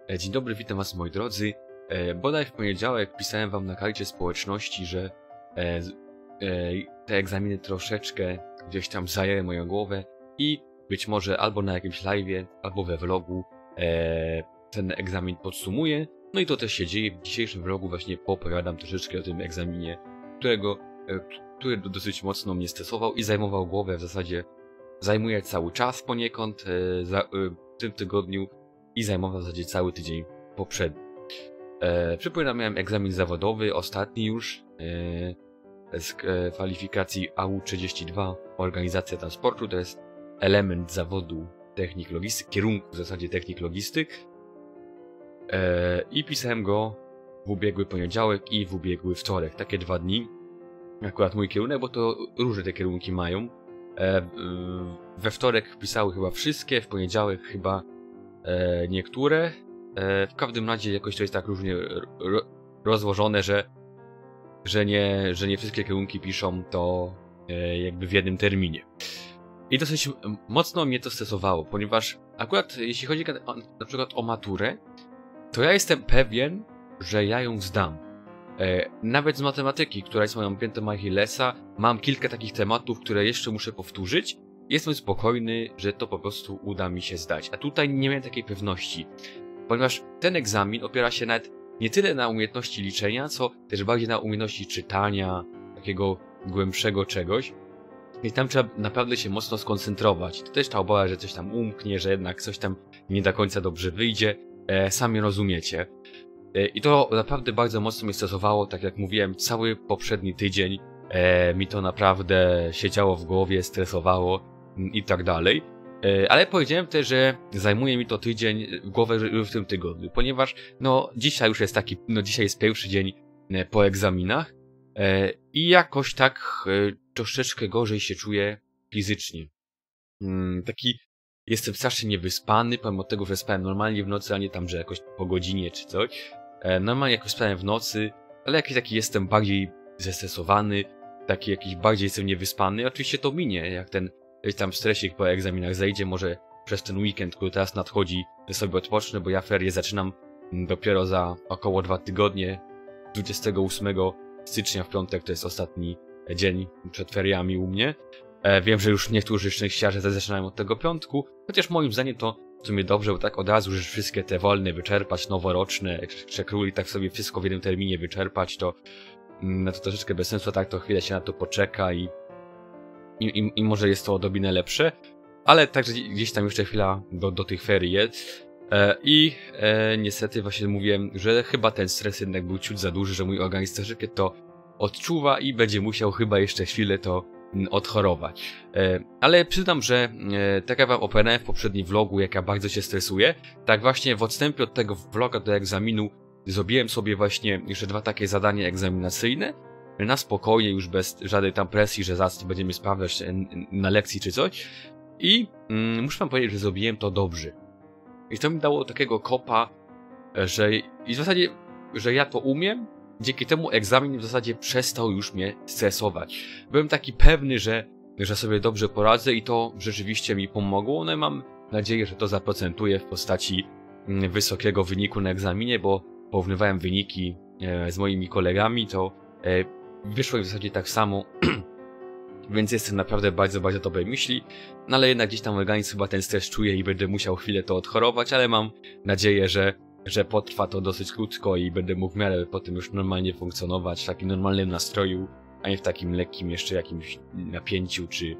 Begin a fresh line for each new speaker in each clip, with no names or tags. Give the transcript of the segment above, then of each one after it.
Dzień dobry, witam was moi drodzy. Bodaj w poniedziałek pisałem wam na karcie społeczności, że te egzaminy troszeczkę gdzieś tam zajęły moją głowę i być może albo na jakimś live'ie, albo we vlogu ten egzamin podsumuję. No i to też się dzieje. W dzisiejszym vlogu właśnie poopowiadam troszeczkę o tym egzaminie, który dosyć mocno mnie stresował i zajmował głowę, w zasadzie zajmuje cały czas poniekąd w tym tygodniu i zajmował w zasadzie cały tydzień poprzedni. Przypominam, miałem egzamin zawodowy, ostatni już z kwalifikacji AU32, organizacja transportu, to jest element zawodu technik logistyk, kierunku w zasadzie technik logistyk. I pisałem go w ubiegły poniedziałek i w ubiegły wtorek, takie 2 dni. Akurat mój kierunek, bo to różne te kierunki mają. We wtorek pisały chyba wszystkie, w poniedziałek chyba niektóre. W każdym razie jakoś to jest tak różnie rozłożone, że nie wszystkie kierunki piszą to jakby w jednym terminie. I dosyć mocno mnie to stresowało, ponieważ akurat jeśli chodzi na przykład o maturę, to ja jestem pewien, że ja ją zdam. Nawet z matematyki, która jest moją piętą Achillesa, mam kilka takich tematów, które jeszcze muszę powtórzyć. Jestem spokojny, że to po prostu uda mi się zdać. A tutaj nie miałem takiej pewności, ponieważ ten egzamin opiera się nawet nie tyle na umiejętności liczenia, co też bardziej na umiejętności czytania, takiego głębszego czegoś. I tam trzeba naprawdę się mocno skoncentrować. To też ta obawa, że coś tam umknie, że jednak coś tam nie do końca dobrze wyjdzie. Sami rozumiecie. I to naprawdę bardzo mocno mnie stresowało, tak jak mówiłem, cały poprzedni tydzień mi to naprawdę siedziało w głowie, stresowało i tak dalej. Ale powiedziałem też, że zajmuje mi to tydzień w głowę w tym tygodniu, ponieważ no dzisiaj już jest taki, no dzisiaj jest pierwszy dzień po egzaminach i jakoś tak troszeczkę gorzej się czuję fizycznie. Taki jestem strasznie niewyspany, pomimo tego, że spałem normalnie w nocy, a nie tam, że jakoś po godzinie czy coś. Normalnie jakoś spałem w nocy, ale jakiś taki jestem bardziej zestresowany, taki jakiś bardziej jestem niewyspany. Oczywiście to minie, jak ten tam stresik po egzaminach zejdzie, może przez ten weekend, który teraz nadchodzi, że sobie odpocznę, bo ja ferie zaczynam dopiero za około 2 tygodnie, 28 stycznia w piątek, to jest ostatni dzień przed feriami u mnie. Wiem, że już niektórzy szczęściarze zaczynają od tego piątku, chociaż moim zdaniem to w sumie dobrze, bo tak od razu już wszystkie te wolne wyczerpać, noworoczne, króli tak sobie wszystko w jednym terminie wyczerpać, to no to troszeczkę bez sensu, tak to chwilę się na to poczeka i może jest to odrobinę lepsze, ale także gdzieś tam jeszcze chwila do tych ferii jest. Niestety właśnie mówiłem, że chyba ten stres jednak był ciut za duży, że mój organizm troszeczkę to odczuwa i będzie musiał chyba jeszcze chwilę to odchorować. Ale przyznam, że tak jak wam opowiadałem w poprzednim vlogu, jak ja bardzo się stresuję, tak właśnie w odstępie od tego vloga do egzaminu zrobiłem sobie właśnie jeszcze 2 takie zadania egzaminacyjne, na spokojnie, już bez żadnej tam presji, że zaraz będziemy sprawdzać na lekcji czy coś. I muszę wam powiedzieć, że zrobiłem to dobrze. I to mi dało takiego kopa, w zasadzie, że ja to umiem. Dzięki temu egzamin w zasadzie przestał już mnie stresować. Byłem taki pewny, że sobie dobrze poradzę i to rzeczywiście mi pomogło. No i mam nadzieję, że to zaprocentuje w postaci wysokiego wyniku na egzaminie, bo porównywałem wyniki z moimi kolegami, to wyszło mi w zasadzie tak samo, więc jestem naprawdę bardzo, bardzo dobrej myśli, no ale jednak gdzieś tam organizm chyba ten stres czuje i będę musiał chwilę to odchorować, ale mam nadzieję, że potrwa to dosyć krótko i będę mógł w miarę po tym już normalnie funkcjonować w takim normalnym nastroju, a nie w takim lekkim jeszcze jakimś napięciu czy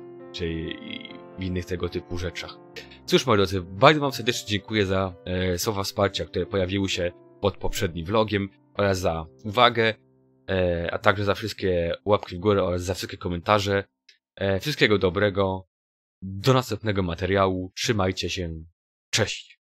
w innych tego typu rzeczach. Cóż moi drodzy, bardzo wam serdecznie dziękuję za słowa wsparcia, które pojawiły się pod poprzednim vlogiem oraz za uwagę, a także za wszystkie łapki w górę oraz za wszystkie komentarze. Wszystkiego dobrego, do następnego materiału, trzymajcie się, cześć!